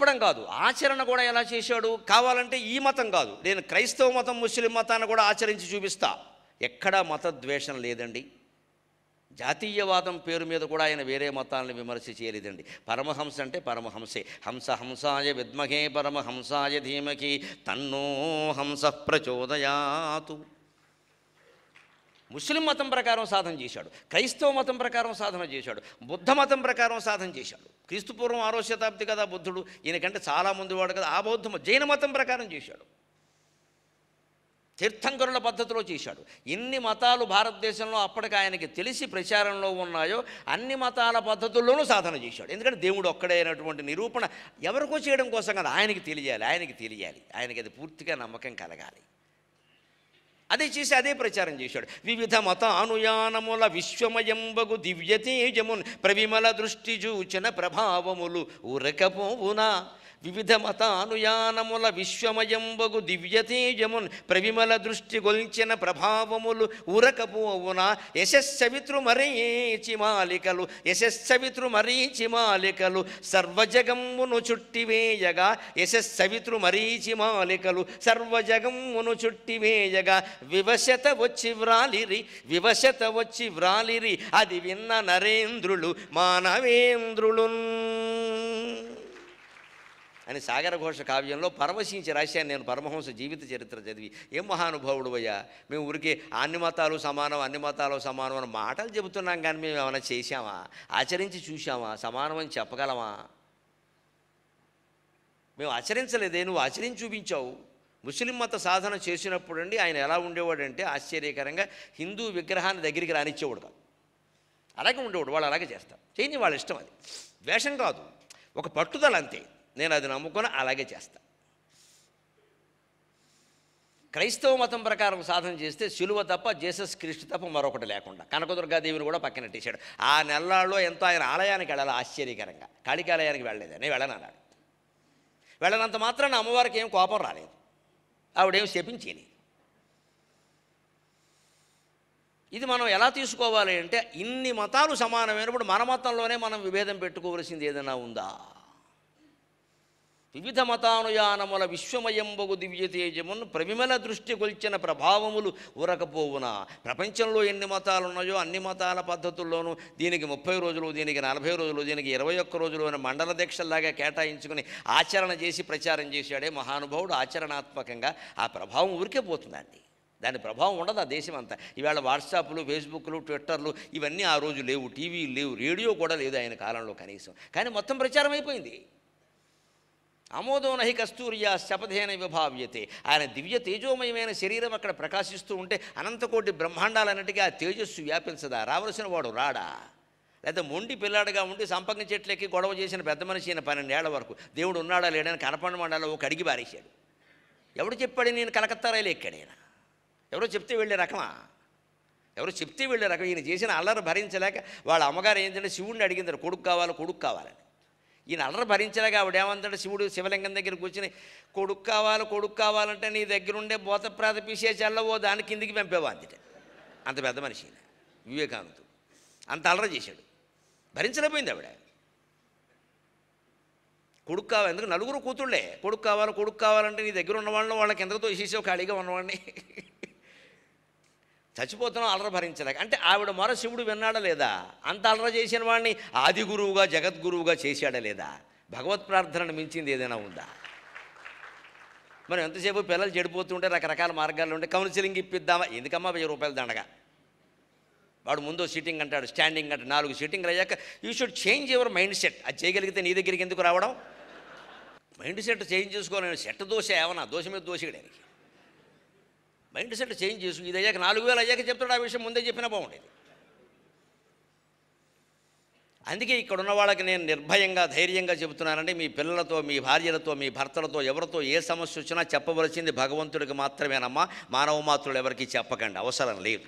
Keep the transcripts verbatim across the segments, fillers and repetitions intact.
చెప్పడం కాదు, ఆచరణ కూడా ఎలా చేశాడు. కావాలంటే ఈ మతం కాదు, నేను క్రైస్తవ మతం ముస్లిం మతాన్ని కూడా ఆచరించి చూపిస్తా. ఎక్కడా మత ద్వేషం లేదండి. జాతీయవాదం పేరు మీద కూడా ఆయన వేరే మతాలను విమర్శ చేయలేదండి. పరమహంస అంటే పరమహంసే. హంస హంసాయ విద్మహే పరమహంసాయ ధీమహి తన్నో హంస ప్రచోదయాతు. ముస్లిం మతం ప్రకారం సాధన చేశాడు, క్రైస్తవ మతం ప్రకారం సాధన చేశాడు, బుద్ధ మతం ప్రకారం సాధన చేశాడు. క్రీస్తుపూర్వం ఆరో శతాబ్ది కదా బుద్ధుడు, ఈయనకంటే చాలా ముందు వాడు కదా. ఆ బౌద్ధ జైన మతం ప్రకారం చేశాడు, తీర్థంకరుల పద్ధతిలో చేశాడు. ఎన్ని మతాలు భారతదేశంలో అప్పటికి ఆయనకి తెలిసి ప్రచారంలో ఉన్నాయో అన్ని మతాల పద్ధతుల్లోనూ సాధన చేశాడు. ఎందుకంటే దేవుడు ఒక్కడే అయినటువంటి నిరూపణ ఎవరికో చేయడం కోసం కదా, ఆయనకి తెలియాలి, ఆయనకి తెలియాలి, ఆయనకి అది పూర్తిగా నమ్మకం కలగాలి. అదే చేసి అదే ప్రచారం చేశాడు. వివిధ మత అనుయానముల విశ్వమయంబగు దివ్యతేజమున్ ప్రవిమల దృష్టి చూచిన ప్రభావములు ఊరకపోవునా. వివిధ మత అనుయానముల విశ్వమయంబగు దివ్యతేజమున్ ప్రవిమల దృష్టి గొల్చిన ప్రభావములు ఊరకపోవునా. యశస్సవితృ మరీచి మాలికలు యశస్సవితృ మరీచి మాలికలు సర్వజగమ్మును చుట్టివేయగా. యశస్సవితృ మరీచి మాలికలు సర్వజగమ్మును చుట్టివేయగా. వివశత వచ్చి వ్రాలిరి వివశత వచ్చి వ్రాలిరి అది విన్న నరేంద్రులు మానవేంద్రులు అని సాగర ఘోష కావ్యంలో పరవశించి రాశాను నేను. పరమహంస జీవిత చరిత్ర చదివి ఏం మహానుభావుడు అయ్యా, మేము ఊరికే అన్ని మతాలు సమానం అన్ని మతాలు సమానం అని మాటలు చెబుతున్నాం, కానీ మేము ఏమైనా చేశామా, ఆచరించి చూసామా, సమానం అని చెప్పగలమా? మేము ఆచరించలేదే, నువ్వు ఆచరించి చూపించావు. ముస్లిం మత సాధన చేసినప్పుడు అండి ఆయన ఎలా ఉండేవాడంటే ఆశ్చర్యకరంగా హిందూ విగ్రహాన్ని దగ్గరికి రానిచ్చేవాడు కాదు, అలాగే ఉండేవాడు. వాళ్ళు అలాగే చేస్తారు, చేయని వాళ్ళ ఇష్టం, అది ద్వేషం కాదు, ఒక పట్టుదల అంతే. నేను అది నమ్ముకొని అలాగే చేస్తా. క్రైస్తవ మతం ప్రకారం సాధన చేస్తే సిలువ తప్ప జీసస్ క్రీస్తు తప్ప మరొకటి లేకుండా కనకదుర్గాదేవిని కూడా పక్కనట్టేశాడు. ఆ నెలల్లో ఎంతో ఆయన ఆలయానికి వెళ్ళాలి, ఆశ్చర్యకరంగా కాళికాలయానికి వెళ్ళలేదు, నేను వెళ్ళను అన్నాడు. వెళ్ళనంత మాత్రాన అమ్మవారికి ఏం కోపం రాలేదు, ఆవిడేం శపించేది. ఇది మనం ఎలా తీసుకోవాలి అంటే ఇన్ని మతాలు సమానమైనప్పుడు మన మతంలోనే మనం విభేదం పెట్టుకోవలసింది ఏదైనా ఉందా? వివిధ మతానుయానముల విశ్వమయంబగు దివ్యతేజమును ప్రవిమల దృష్టి కొల్చిన ప్రభావములు ఊరకపోవునా. ప్రపంచంలో ఎన్ని మతాలు ఉన్నాయో అన్ని మతాల పద్ధతుల్లోనూ దీనికి ముప్పై రోజులు దీనికి నలభై రోజులు దీనికి ఇరవై ఒక్క రోజులు అని మండల దీక్షల్లాగా కేటాయించుకుని ఆచరణ చేసి ప్రచారం చేశాడే మహానుభావుడు. ఆచరణాత్మకంగా ఆ ప్రభావం ఊరికే పోతుందండి, దాని ప్రభావం ఉండదు ఆ దేశం అంతా. ఇవాళ వాట్సాప్లు ఫేస్బుక్లు ట్విట్టర్లు ఇవన్నీ ఆ రోజు లేవు, టీవీ లేవు, రేడియో కూడా లేదు ఆయన కాలంలో కనీసం, కానీ మొత్తం ప్రచారం అయిపోయింది. ఆమోదో నహి కస్తూర్యా శపథేన విభావ్యతే. ఆయన దివ్య తేజోమయమైన శరీరం అక్కడ ప్రకాశిస్తూ ఉంటే అనంతకోటి బ్రహ్మాండాలన్నిటికీ ఆ తేజస్సు వ్యాపించదా? రావలసిన వాడు రాడా? లేదా మొండి పిల్లాడుగా ఉండి సంపంగ చెట్లెక్కి గొడవ చేసిన పెద్ద మనిషి అయిన పన్నెండేళ్ల వరకు దేవుడు ఉన్నాడా లేడని కనపండ మండలో ఒక అడిగి బారేశాడు. ఎవడు చెప్పాడు నేను కలకత్తా రైలు ఎక్కాడైనా? ఎవరో చెప్తే వెళ్ళే రకమా? ఎవరో చెప్తే వెళ్ళే రకం. ఈయన చేసిన అల్లరి భరించలేక వాళ్ళ అమ్మగారు ఏంటంటే శివుడిని అడిగింది, కొడుకు కావాలి కొడుకు కావాలని. ఈయన అల్లరి భరించలేక ఆవిడేమంటాడు, శివుడు శివలింగం దగ్గర కూర్చుని కొడుకు కావాలి కొడుకు కావాలంటే నీ దగ్గరుండే బోతప్రాత పిసేచల్లవో దాని కిందికి పంపేవా అంతట. అంత పెద్ద మనిషి వివేకానందుడు అంత అల్లరి చేశాడు, భరించలేకపోయింది ఆవిడ. కొడుకు కావాలి, ఎందుకు నలుగురు కూతుళ్ళే, కొడుకు కావాలి కొడుకు కావాలంటే నీ దగ్గర ఉన్నవాళ్ళని వాళ్ళకి ఎంతతో వేసేసావు ఖాళీగా ఉన్నవాడిని. చచ్చిపోతున్నాం అల్లరి భరించలేక. అంటే ఆవిడ మొర శివుడు విన్నాడా లేదా? అంత అల్లరి చేసిన వాడిని ఆది గురువుగా జగద్గురువుగా చేశాడా లేదా? భగవత్ ప్రార్థనను మించింది ఏదైనా ఉందా? మనం ఎంతసేపు పిల్లలు చెడిపోతుంటే రకరకాల మార్గాలు ఉంటే కౌన్సిలింగ్ ఇప్పిద్దామా? ఎందుకమ్మా వెయ్యి రూపాయలు దండగా? వాడు ముందు సిట్టింగ్ అంటాడు, స్టాండింగ్ అంటే నాలుగు సిట్టింగ్లు అయ్యాక you should change your mind set. అది చేయగలిగితే నీ దగ్గరికి ఎందుకు రావడం? మైండ్ సెట్ చేంజ్ చేసుకోవాలని సెట్ దోశ ఏమన్నా దోశ మీద దోశడానికి మైండ్ సెట్ చేంజ్ చేసుకు. ఇది అయ్యాక నాలుగు వేలు అయ్యాక చెప్తాడు, ఆ విషయం ముందే చెప్పినా బాగుండేది. అందుకే ఇక్కడ ఉన్న వాళ్ళకి నేను నిర్భయంగా ధైర్యంగా చెబుతున్నానండి, మీ పిల్లలతో మీ భార్యలతో మీ భర్తలతో ఎవరితో ఏ సమస్య వచ్చినా చెప్పవలసింది భగవంతుడికి మాత్రమేనమ్మా, మానవ మాత్రులు ఎవరికి చెప్పకండి, అవసరం లేదు.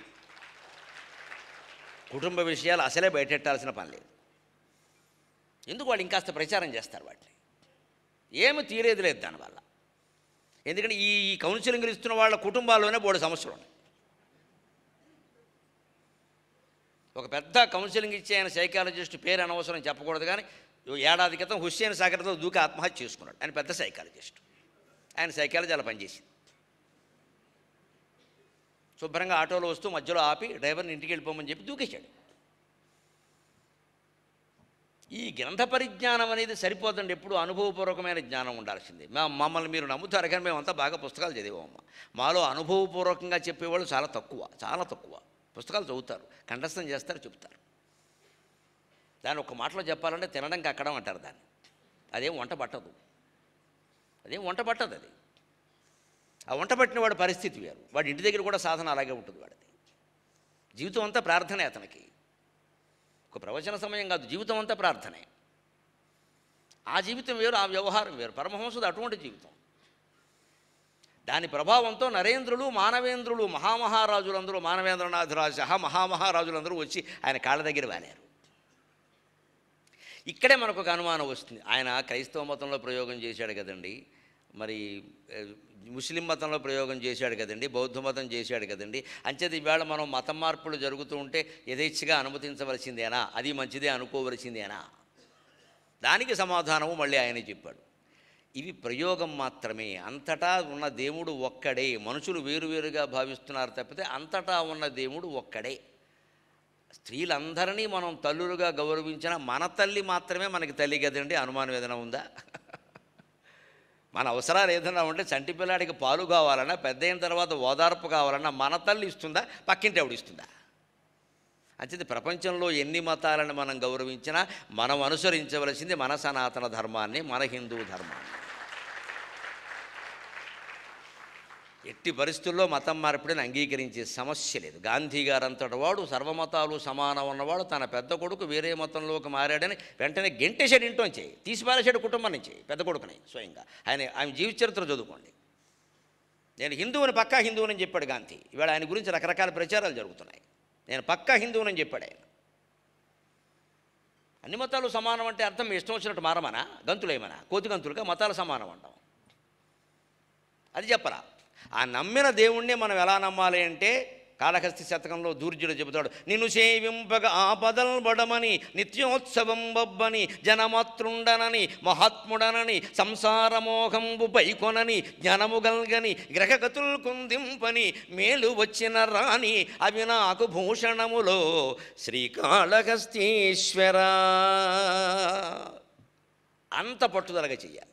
కుటుంబ విషయాలు అసలే బయటెట్టాల్సిన పని లేదు. ఎందుకు వాళ్ళు ఇంకాస్త ప్రచారం చేస్తారు, వాటిని ఏమి తీరేది లేదు దానివల్ల. ఎందుకంటే ఈ కౌన్సిలింగ్లు ఇస్తున్న వాళ్ళ కుటుంబాల్లోనే బోడు సమస్యలు ఉన్నాయి. ఒక పెద్ద కౌన్సిలింగ్ ఇచ్చే ఆయన సైకాలజిస్ట్, పేరు అనవసరం చెప్పకూడదు, కానీ ఏడాది క్రితం హుస్సేన్ సాగర్తో దూకి ఆత్మహత్య చేసుకున్నాడు. ఆయన పెద్ద సైకాలజిస్ట్, ఆయన సైకాలజీ అలా పనిచేసింది. శుభ్రంగా ఆటోలో వస్తూ మధ్యలో ఆపి డ్రైవర్ని ఇంటికి వెళ్ళిపోమని చెప్పి దూకేశాడు. ఈ గ్రంథ పరిజ్ఞానం అనేది సరిపోదండి, ఎప్పుడు అనుభవపూర్వకమైన జ్ఞానం ఉండాల్సిందే. మా మమ్మల్ని మీరు నమ్ముతారు కానీ మేమంతా బాగా పుస్తకాలు చదివామమ్మ. మాలో అనుభవపూర్వకంగా చెప్పేవాళ్ళు చాలా తక్కువ, చాలా తక్కువ. పుస్తకాలు చదువుతారు, కంఠస్థం చేస్తారు, చెప్తారు. దాన్ని ఒక మాటలో చెప్పాలంటే తినడానికి అక్కడం అంటారు దాన్ని. అదేం వంట పట్టదు, అదేం వంట పట్టదు. అది ఆ వంట పట్టిన వాడి పరిస్థితి వేరు. వాడి ఇంటి దగ్గర కూడా సాధన అలాగే ఉంటుంది వాడిది. జీవితం అంతా ప్రార్థనే అతనికి. ఒక ప్రవచన సమయం కాదు, జీవితం అంతా ప్రార్థనే. ఆ జీవితం వేరు, ఆ వ్యవహారం వేరు. పరమహంసుడు అటువంటి జీవితం. దాని ప్రభావంతో నరేంద్రులు, మానవేంద్రులు, మహామహారాజులందరూ, మానవేంద్రనాథరాజు సహా మహామహారాజులందరూ వచ్చి ఆయన కాళ్ళ దగ్గర వాలారు. ఇక్కడే మనకు ఒక అనుమానం వస్తుంది. ఆయన క్రైస్తవ మతంలో ప్రయోగం చేశాడు కదండి, మరి ముస్లిం మతంలో ప్రయోగం చేశాడు కదండి, బౌద్ధ మతం చేశాడు కదండి, అంచేది ఈవేళ మనం మతం మార్పులు జరుగుతూ ఉంటే యథేచ్ఛగా అనుమతించవలసిందేనా, అది మంచిదే అనుకోవలసిందేనా? దానికి సమాధానము మళ్ళీ ఆయనే చెప్పాడు. ఇవి ప్రయోగం మాత్రమే. అంతటా ఉన్న దేవుడు ఒక్కడే. మనుషులు వేరువేరుగా భావిస్తున్నారు తప్పితే అంతటా ఉన్న దేవుడు ఒక్కడే. స్త్రీలందరినీ మనం తల్లులుగా గౌరవించిన మన తల్లి మాత్రమే మనకి తల్లి కదండి. అనుమానం ఏదైనా ఉందా? మన అవసరాలు ఏదైనా ఉంటే చంటి పిల్లాడికి పాలు కావాలన్నా, పెద్ద అయిన తర్వాత ఓదార్పు కావాలన్నా మన తల్లి ఇస్తుందా, పక్కింటి ఆవిడ ఇస్తుందా? అంచేది ప్రపంచంలో ఎన్ని మతాలను మనం గౌరవించినా మనం అనుసరించవలసింది మన సనాతన ధర్మాన్ని, మన హిందూ ధర్మాన్ని. ఎట్టి పరిస్థితుల్లో మతం మార్పిడిని అంగీకరించే సమస్య లేదు. గాంధీ గారు అంతటి వాడు సర్వమతాలు సమానం ఉన్నవాడు. తన పెద్ద కొడుకు వేరే మతంలోకి మారాడని వెంటనే గెంటేశాడు, ఇంట్లోంచి తీసి పారేశాడు, కుటుంబం నుంచి పెద్ద కొడుకుని స్వయంగా. ఆయన ఆయన జీవిత చరిత్ర చదువుకోండి. నేను హిందువుని, పక్కా హిందువుని చెప్పాడు గాంధీ. ఇవాళ ఆయన గురించి రకరకాల ప్రచారాలు జరుగుతున్నాయి. నేను పక్కా హిందువుని చెప్పాడు ఆయన. అన్ని మతాలు సమానం అంటే అర్థం ఇష్టం వచ్చినట్టు మారమనా, గంతులేమనా, కోతి గంతులుగా మతాలు సమానం అంటాం. అది చెప్పరా? ఆ నమ్మిన దేవుణ్ణి మనం ఎలా నమ్మాలి అంటే, కాళహస్తి శతకంలో దూర్జుడు చెబుతాడు, నిన్ను సేవింపగ ఆపదల్ బడమని, నిత్యోత్సవం బొబ్బని, జనమాతృండనని, మహాత్ముడనని, సంసారమోహంబు పైకొనని, జ్ఞానము గల్గని, గ్రహగతుల్ కుందింపని, మేలు వచ్చిన రాణి అవి నాకు భూషణములో శ్రీకాళహస్తీశ్వర. అంత పట్టుదలగా చెయ్యాలి.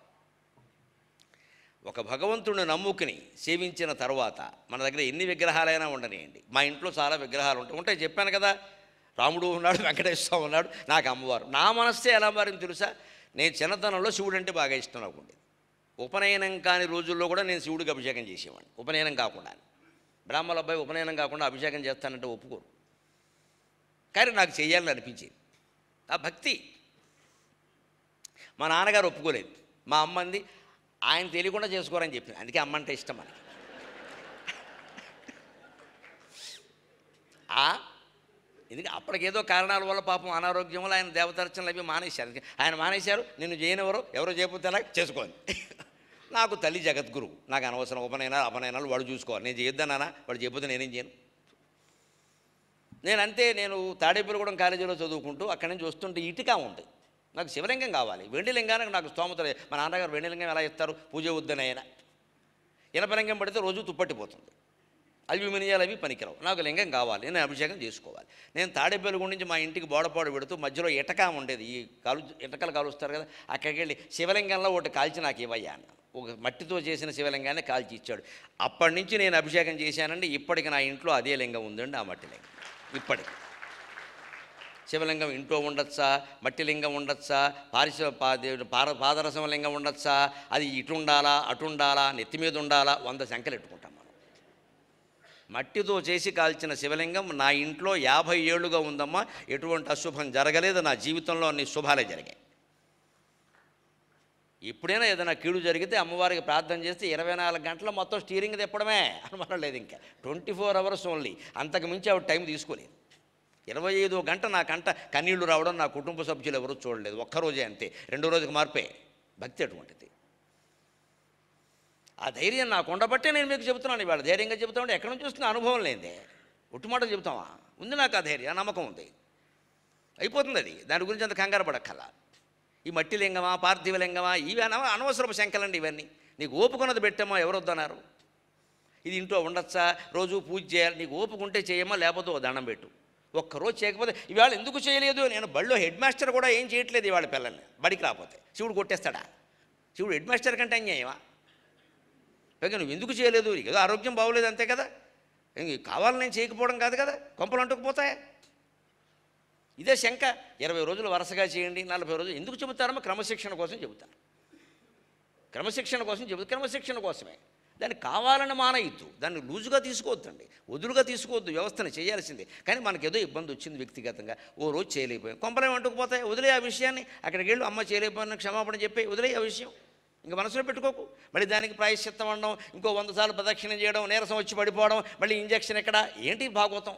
ఒక భగవంతుడిని నమ్ముకుని సేవించిన తర్వాత మన దగ్గర ఎన్ని విగ్రహాలైనా ఉండనియండి. మా ఇంట్లో చాలా విగ్రహాలు ఉంటాయి ఉంటాయి చెప్పాను కదా. రాముడు ఉన్నాడు, వెంకటేశ్వర స్వామి ఉన్నాడు, నాకు అమ్మవారు. నా మనస్సే ఎలా మారింది తెలుసా? నేను చిన్నతనంలో శివుడు అంటే బాగా ఇష్టం నాకు ఉండేది. ఉపనయనం కాని రోజుల్లో కూడా నేను శివుడికి అభిషేకం చేసేవాడిని. ఉపనయనం కాకుండా, బ్రాహ్మణ అబ్బాయి ఉపనయనం కాకుండా అభిషేకం చేస్తానంటే ఒప్పుకోరు. కానీ నాకు చేయాలని అనిపించేది. ఆ భక్తి. మా నాన్నగారు ఒప్పుకోలేదు. మా అమ్మ అంది, ఆయన తెలియకుండా చేసుకోరని చెప్పింది. అందుకే అమ్మ అంటే ఇష్టం మనకి. ఎందుకంటే అప్పటికేదో కారణాల వల్ల పాపం అనారోగ్యం వల్ల ఆయన దేవదర్శనలు అవి మానేశారు. ఆయన మానేశారు, నిన్ను చేయనివ్వరు, ఎవరో చేయకపోతే అలా చేసుకోండి. నాకు తల్లి జగద్గురువు, నాకు అనవసరం ఉపనయనాలు అపనయనాలు వాడు చూసుకోవాలి. నేను చేయొద్దన్నానా, వాడు చేయకపోతే నేనేం చేయను. నేను అంతే. నేను తాడేపల్లిగూడెం కాలేజీలో చదువుకుంటూ అక్కడి నుంచి వస్తుంటే ఇటుక ఉంది. నాకు శివలింగం కావాలి. వెండి లింగానికి నాకు స్తోమత లేదు. మా నాన్నగారు వెండి లింగం ఎలా ఇస్తారు, పూజ వద్దని ఆయన. ఇనపలింగం పడితే రోజు తుప్పట్టిపోతుంది, అల్యూమినియాలు అవి పనికిరావు. నాకు లింగం కావాలి, నేను అభిషేకం చేసుకోవాలి. నేను తాడేపల్లిగూడెం నుంచి మా ఇంటికి బోడపాడు పెడుతూ మధ్యలో ఇటక ఉండేది, ఈ కాలు ఇటకలు కాలుస్తారు కదా, అక్కడికి వెళ్ళి శివలింగంలో ఒకటి కాల్చి నాకు ఇవ్వయ్యా అన్న. ఒక మట్టితో చేసిన శివలింగాన్ని కాల్చి ఇచ్చాడు. అప్పటి నుంచి నేను అభిషేకం చేశానండి. ఇప్పటికి నా ఇంట్లో అదే లింగం ఉందండి, ఆ మట్టి లింగం. ఇప్పటికి శివలింగం ఇంట్లో ఉండొచ్చా, మట్టి లింగం ఉండొచ్చా, పారిశ పాద పాదరసం లింగం ఉండొచ్చా, అది ఇటు ఉండాలా అటు ఉండాలా, నెత్తి మీద ఉండాలా, వంద సంఖ్యలు ఎట్టుకుంటాం మనం. మట్టితో చేసి కాల్చిన శివలింగం నా ఇంట్లో యాభై ఏళ్ళుగా ఉందమ్మా. ఎటువంటి అశుభం జరగలేదు. నా జీవితంలో అన్ని శుభాలే జరిగాయి. ఎప్పుడైనా ఏదైనా కీడు జరిగితే అమ్మవారికి ప్రార్థన చేస్తే ఇరవై నాలుగు గంటల మొత్తం స్టీరింగ్ తిప్పడమే, అనుమానం లేదు. ఇంకా ట్వంటీ ఫోర్ అవర్స్ ఓన్లీ, అంతకు మించి ఆవిడ టైం తీసుకోలేదు. ఇరవై ఐదో గంట నా కంట కన్నీళ్లు రావడం నా కుటుంబ సభ్యులు ఎవరూ చూడలేదు. ఒక్కరోజే అంతే, రెండో రోజుకి మార్పే. భక్తి అటువంటిది. ఆ ధైర్యం నాకు ఉండబట్టే నేను మీకు చెబుతున్నాను. ఇవాళ ధైర్యంగా చెబుతామంటే ఎక్కడి నుంచి వస్తున్న అనుభవం లేదే. ఒట్టుమాటలు చెబుతామా? ఉంది నాకు ఆ ధైర్యం, నమ్మకం ఉంది, అయిపోతుంది అది. దాని గురించి అంత కంగారు పడక్కల్లా. ఈ మట్టి లింగమా పార్థివ లింగమా ఇవి అన అనవసరపు శంకలండి ఇవన్నీ. నీకు ఓపుకున్నది పెట్టమ్మా, ఎవరు వద్దన్నారు? ఇది ఇంట్లో ఉండొచ్చా, రోజు పూజ చేయాలి, నీకు ఓపుకుంటే చేయమ్మా, లేకపోతే ఓ దండం పెట్టు. ఒక్కరోజు చేయకపోతే ఇవాళ ఎందుకు చేయలేదు? నేను బడిలో హెడ్ మాస్టర్ కూడా ఏం చేయట్లేదు ఇవాళ పిల్లల్ని, బడికి రాకపోతే శివుడు కొట్టేస్తాడా? శివుడు హెడ్ మాస్టర్ కంటే అన్యాయమా? పైగా నువ్వు ఎందుకు చేయలేదు? ఏదో ఆరోగ్యం బాగోలేదు అంతే కదా, కావాలని నేను చేయకపోవడం కాదు కదా, కొంపలు అంటుకుపోతాయా? ఇదే శంక. ఇరవై రోజులు వరుసగా చేయండి, నలభై రోజులు ఎందుకు చెబుతారమ్మా? క్రమశిక్షణ కోసం చెబుతారు, క్రమశిక్షణ కోసం చెబుతారు, క్రమశిక్షణ కోసమే. దాన్ని కావాలని మానయిద్దు, దాన్ని లూజుగా తీసుకోవద్దండి, వదులుగా తీసుకోవద్దు, వ్యవస్థను చేయాల్సిందే. కానీ మనకేదో ఇబ్బంది వచ్చింది వ్యక్తిగతంగా, ఓ రోజు చేయలేకపోయాం, కొంపలేం అంటుకుపోతాయి, వదిలే ఆ విషయాన్ని. అక్కడికి వెళ్ళు, అమ్మ చేయలేకపోయినా క్షమాపణ చెప్పి వదిలే ఆ విషయం, ఇంకా మనసులో పెట్టుకోకు. మళ్ళీ దానికి ప్రాయశ్చిత్తం అనడం, ఇంకో వంద సార్లు ప్రదక్షిణం చేయడం, నీరసం వచ్చి పడిపోవడం, మళ్ళీ ఇంజక్షన్ ఎక్కడ, ఏంటి భాగవతం?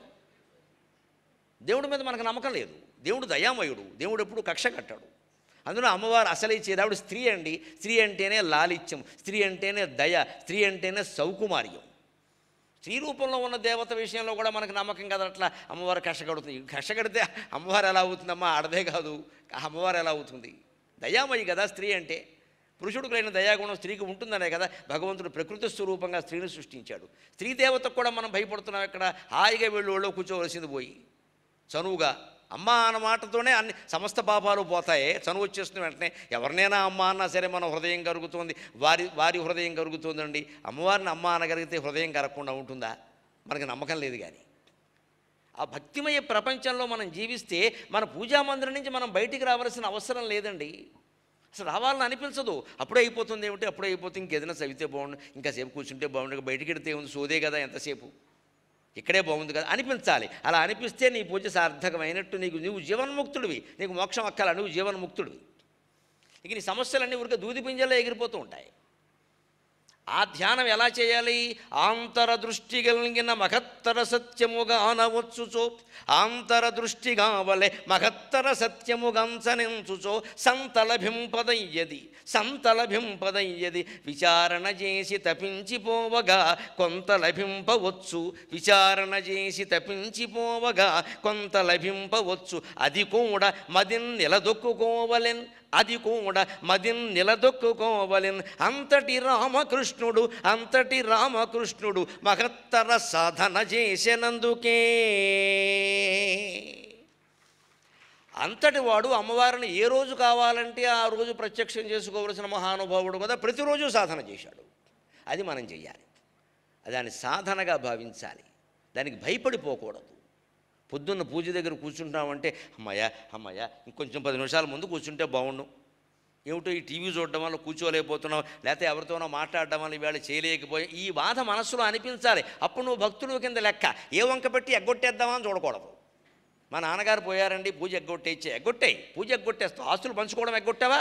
దేవుడి మీద మనకు నమ్మకం లేదు. దేవుడు దయామయుడు, దేవుడు ఎప్పుడు కక్ష కట్టాడు. అందులో అమ్మవారు అసలు ఇచ్చేది ఆవిడ స్త్రీ అండి. స్త్రీ అంటేనే లాలిత్యం, స్త్రీ అంటేనే దయ, స్త్రీ అంటేనే సౌకుమార్యం. స్త్రీ రూపంలో ఉన్న దేవత విషయంలో కూడా మనకు నమ్మకం కదా. అట్లా అమ్మవారు కష్టగడుతుంది, కష్టగడితే అమ్మవారు ఎలా అవుతుందమ్మా? ఆడదే కాదు, అమ్మవారు ఎలా అవుతుంది? దయామయి కదా స్త్రీ అంటే. పురుషుడికి లేని దయాగుణం స్త్రీకి ఉంటుందనే కదా భగవంతుడు ప్రకృతి స్వరూపంగా స్త్రీని సృష్టించాడు. స్త్రీ దేవతకు కూడా మనం భయపడుతున్నాం. ఇక్కడ హాయిగా వీళ్ళు ఒళ్ళో కూర్చోవలసింది పోయి చనువుగా అమ్మ అన్న మాటతోనే అన్ని సమస్త పాపాలు పోతాయి. చనువు వచ్చేస్తుంది వెంటనే. ఎవరినైనా అమ్మ అన్నా సరే మన హృదయం కరుగుతుంది, వారి వారి హృదయం కరుగుతుందండి. అమ్మవారిని అమ్మ అనగలిగితే హృదయం కరగకుండా ఉంటుందా? మనకు నమ్మకం లేదు. కానీ ఆ భక్తిమయ ప్రపంచంలో మనం జీవిస్తే మన పూజామందిరం నుంచి మనం బయటికి రావాల్సిన అవసరం లేదండి. అసలు రావాలని అనిపించదు. అప్పుడే అయిపోతుంది ఏమిటి, అప్పుడే అయిపోతుంది, ఇంకేదైనా చదివితే బాగుండు, ఇంకాసేపు కూర్చుంటే బాగుండు, బయటికి వెడితే ఉంది, సోదే కదా ఎంతసేపు, ఇక్కడే బాగుంది కదా అనిపించాలి. అలా అనిపిస్తే నీ పూజ సార్థకమైనట్టు. నీకు నువ్వు జీవన్ముక్తుడివి, నీకు మోక్షం అక్కల, నువ్వు జీవన్ముక్తుడివి. ఇక నీ సమస్యలన్నీ ఊరికే దూది పింజల్లో ఎగిరిపోతూ ఉంటాయి. ఆ ధ్యానం ఎలా చేయాలి? ఆంతర దృష్టి కలిగిన మహత్తర సత్యముగా అనవచ్చుచో, ఆంతర దృష్టి కావలే మహత్తర సత్యముగంచనించుచో, సంతలభింపదయ్యది సంతలభింపదయ్యది విచారణ చేసి తపించిపోవగా కొంత లభింపవచ్చు, విచారణ చేసి తపించిపోవగా కొంత లభింపవచ్చు. అది కూడా మదిన్ నిలదొక్కుకోవలెన్, అది కూడా మదిన్ నిలదొక్కుకోవలెన్. అంతటి రామకృష్ణుడు అంతటి రామకృష్ణుడు మహత్తర సాధన చేసినందుకే. అంతటి వాడు అమ్మవారిని ఏ రోజు కావాలంటే ఆ రోజు ప్రత్యక్షం చేసుకోవలసిన మహానుభావుడు కదా, ప్రతిరోజు సాధన చేశాడు. అది మనం చెయ్యాలి, దాన్ని సాధనగా భావించాలి, దానికి భయపడిపోకూడదు. పొద్దున్న పూజ దగ్గర కూర్చుంటామంటే అమ్మయ్య అమ్మయ్య ఇంకొంచెం పది నిమిషాల ముందు కూర్చుంటే బాగుండు, ఏమిటో ఈ టీవీ చూడడం వల్ల కూర్చోలేకపోతున్నావు, లేకపోతే ఎవరితోనో మాట్లాడడం వల్ల ఇవాళ చేయలేకపోయి, ఈ బాధ మనస్సులో అనిపించాలి. అప్పుడు నువ్వు భక్తుడు కింద లెక్క. ఏ వంక పెట్టి ఎగ్గొట్టేద్దామని చూడకూడదు. మా నాన్నగారు పోయారండి, పూజ ఎగ్గొట్టేచ్చే, ఎగ్గొట్టాయి, పూజ ఎగ్గొట్టేస్తావు. ఆస్తులు పంచుకోవడం ఎగ్గొట్టావా?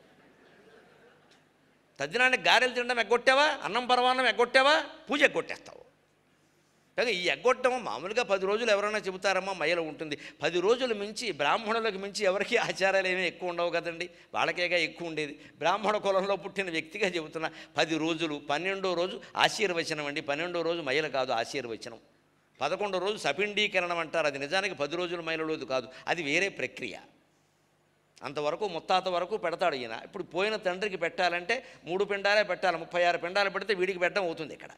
తద్దినానికి గారెలు తినడం ఎగ్గొట్టావా? అన్నం పరమాన్నం ఎగ్గొట్టావా? పూజ ఎగ్గొట్టేస్తావు. కానీ ఈ ఎగ్గొట్టడం మామూలుగా పది రోజులు ఎవరైనా చెబుతారమ్మా మహిళ ఉంటుంది. పది రోజులు మించి బ్రాహ్మణులకు మించి ఎవరికి ఆచారాలు ఏమీ ఎక్కువ ఉండవు కదండి, వాళ్ళకేగా ఎక్కువ ఉండేది. బ్రాహ్మణ కులంలో పుట్టిన వ్యక్తిగా చెబుతున్నా. పది రోజులు, పన్నెండో రోజు ఆశీర్వచనం అండి. పన్నెండో రోజు మహిళ కాదు ఆశీర్వచనం. పదకొండో రోజు సపిండీకరణం అంటారు. అది నిజానికి పది రోజుల మహిళలోది కాదు, అది వేరే ప్రక్రియ. అంతవరకు ముత్తాత వరకు పెడతాడు ఈయన. ఇప్పుడు పోయిన తండ్రికి పెట్టాలంటే మూడు పిండాలే పెట్టాలి. ముప్పై ఆరు పిండాలు పెడితే వీడికి పెట్టడం అవుతుంది. ఇక్కడ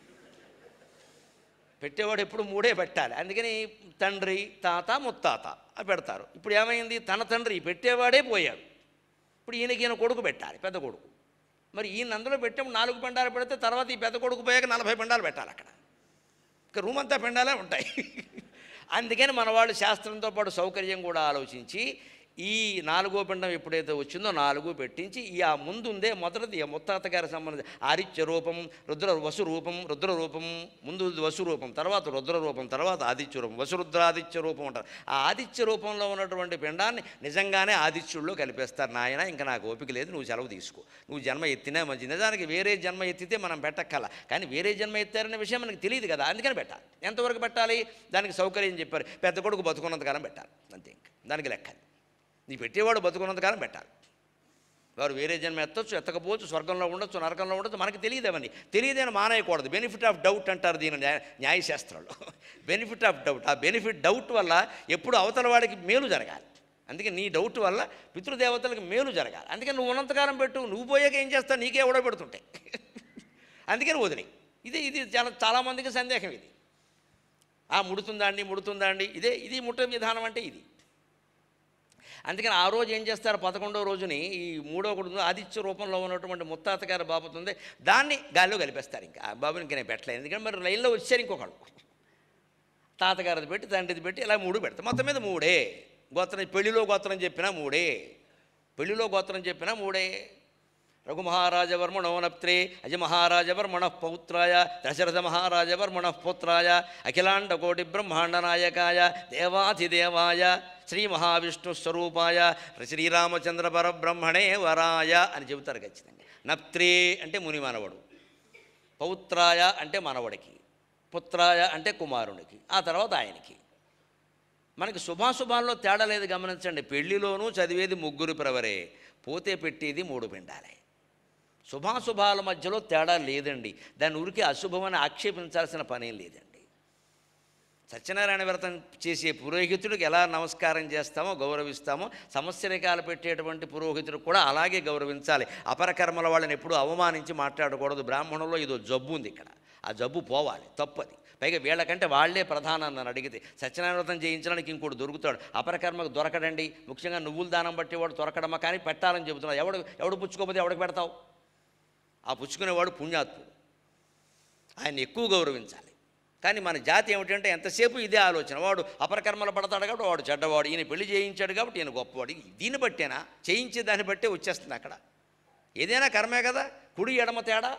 పెట్టేవాడు ఎప్పుడు మూడే పెట్టాలి. అందుకని తండ్రి తాత ముత్తాత అవి పెడతారు. ఇప్పుడు ఏమైంది, తన తండ్రి పెట్టేవాడే పోయాడు, ఇప్పుడు ఈయనకి ఈయన కొడుకు పెట్టాలి, పెద్ద కొడుకు. మరి ఈయన అందులో పెట్టేప్పుడు నాలుగు పెండాలు పెడితే తర్వాత ఈ పెద్ద కొడుకు పోయాక నలభై పెండాలు పెట్టాలి. అక్కడ ఇక రూమ్ అంతా పెండాలే ఉంటాయి. అందుకని మన వాళ్ళు శాస్త్రంతో పాటు సౌకర్యం కూడా ఆలోచించి ఈ నాలుగో పిండం ఎప్పుడైతే వచ్చిందో నాలుగు పెట్టించి ఈ ఆ ముందుందే మొదటిది ముత్తాత గారి సంబంధించి ఆదిత్య రూపం, రుద్ర వసు రూపం, రుద్ర రూపం, ముందు వసు రూపం, తర్వాత రుద్ర రూపం, తర్వాత ఆదిత్య రూపం, వసురుద్రాదిత్య రూపం అంటారు. ఆ ఆదిత్య రూపంలో ఉన్నటువంటి పిండాన్ని నిజంగానే ఆదిత్యుల్లో కలిపేస్తారు. నాయన ఇంకా నాకు ఓపిక లేదు, నువ్వు సెలవు తీసుకో, నువ్వు జన్మ ఎత్తినా మంచి. నిజానికి వేరే జన్మ ఎత్తితే మనం పెట్టక్కల, కానీ వేరే జన్మ ఎత్తారనే విషయం మనకు తెలియదు కదా, అందుకని పెట్టాలి. ఎంతవరకు పెట్టాలి దానికి సౌకర్యం చెప్పారు. పెద్ద కొడుకు బతుకున్నంతకాలం పెట్టాలి, అంతే. ఇంకా దానికి లెక్క. నీ పెట్టేవాడు బతుకున్నంతకాలం పెట్టాలి. వారు వేరే జన్మ ఎత్తచ్చు, ఎత్తకపోవచ్చు, స్వర్గంలో ఉండొచ్చు, నరకంలో ఉండొచ్చు, మనకి తెలియదు. అవన్నీ తెలియదని మానేయకూడదు. బెనిఫిట్ ఆఫ్ డౌట్ అంటారు దీని న్యాయ న్యాయశాస్త్రంలో. Benefit of doubt. ఆ బెనిఫిట్ డౌట్ వల్ల ఎప్పుడు అవతల వాడికి మేలు జరగాలి. అందుకే నీ డౌట్ వల్ల పితృదేవతలకు మేలు జరగాలి. అందుకే నువ్వు ఉన్నంతకాలం పెట్టు, నువ్వు పోయాక ఏం చేస్తావు, నీకే ఎవడో పెడుతుంటాయి. అందుకని వదిలే. ఇది ఇది చాలా చాలామందికి సందేహం. ఇది ఆ ముడుతుందా అండి, ముడుతుందా అండి, ఇదే ఇది ముట్ట విధానం అంటే ఇది. అందుకని ఆ రోజు ఏం చేస్తారు, పదకొండవ రోజుని ఈ మూడో కొడుకు ఆదిత్య రూపంలో ఉన్నటువంటి ముత్తాత గారి బాబుతుంది, దాన్ని గాలిలో కలిపేస్తారు. ఇంకా ఆ బాబుని ఇంకా నేను పెట్టలేదు, ఎందుకంటే మరి లైన్లో వచ్చారు ఇంకొకళ్ళు. తాతగారిది పెట్టి తండ్రిది పెట్టి ఇలా మూడు పెడతారు. మొత్తం మీద మూడే గోత్రం. పెళ్లిలో గోత్రం చెప్పినా మూడే, పెళ్లిలో గోత్రం చెప్పినా మూడే. రఘుమహారాజవర్మణో నప్త్రే అజమహారాజవర్మణ పౌత్రాయ దశరథ మహారాజవర్మణ పుత్రాయ అఖిలాండకోటి బ్రహ్మాండనాయకాయ దేవాధిదేవాయ శ్రీ మహావిష్ణు స్వరూపాయ శ్రీరామచంద్ర పరబ్రహ్మణే వరాయ అని చెబుతారు ఖచ్చితంగా. నప్త్రే అంటే ముని మనవడు, పౌత్రాయ అంటే మనవడికి, పుత్రాయ అంటే కుమారునికి, ఆ తర్వాత ఆయనకి. మనకి శుభాశుభాల్లో తేడా లేదు గమనించండి. పెళ్లిలోనూ చదివేది ముగ్గురు ప్రవరే, పోతే పెట్టేది మూడు పిండాలే. శుభాశుభాల మధ్యలో తేడా లేదండి. దాని ఊరికి అశుభమని ఆక్షేపించాల్సిన పనేం లేదండి. సత్యనారాయణ వ్రతం చేసే పురోహితుడికి ఎలా నమస్కారం చేస్తామో గౌరవిస్తామో, సంవత్సరికాలు పెట్టేటువంటి పురోహితుడికి కూడా అలాగే గౌరవించాలి. అపరకర్మల వాళ్ళని ఎప్పుడూ అవమానించి మాట్లాడకూడదు. బ్రాహ్మణంలో ఇదో జబ్బు ఉంది ఇక్కడ, ఆ జబ్బు పోవాలి, తప్పది. పైగా వీళ్ళకంటే వాళ్లే ప్రధానం నన్ను అడిగితే. సత్యనారాయణ వ్రతం చేయించడానికి ఇంకోటి దొరుకుతాడు, అపరకర్మకు దొరకడండి. ముఖ్యంగా నువ్వులు దానం బట్టి వాడు దొరకడమా, కానీ పెట్టాలని చెబుతున్నాడు. ఎవడు ఎవడు పుచ్చుకోకపోతే ఎవడికి పెడతావు? ఆ పుచ్చుకునేవాడు పుణ్యాత్ముడు, ఆయన ఎక్కువ గౌరవించాలి. కానీ మన జాతి ఏమిటంటే ఎంతసేపు ఇదే ఆలోచన. వాడు అపరకర్మలు పడతాడు కాబట్టి వాడు చెడ్డవాడు, ఈయన పెళ్లి చేయించాడు కాబట్టి ఈయన గొప్పవాడు. దీన్ని బట్టేనా, చేయించే దాన్ని బట్టే వచ్చేస్తుంది అక్కడ. ఏదైనా కర్మే కదా, కుడి ఎడమ తేడా.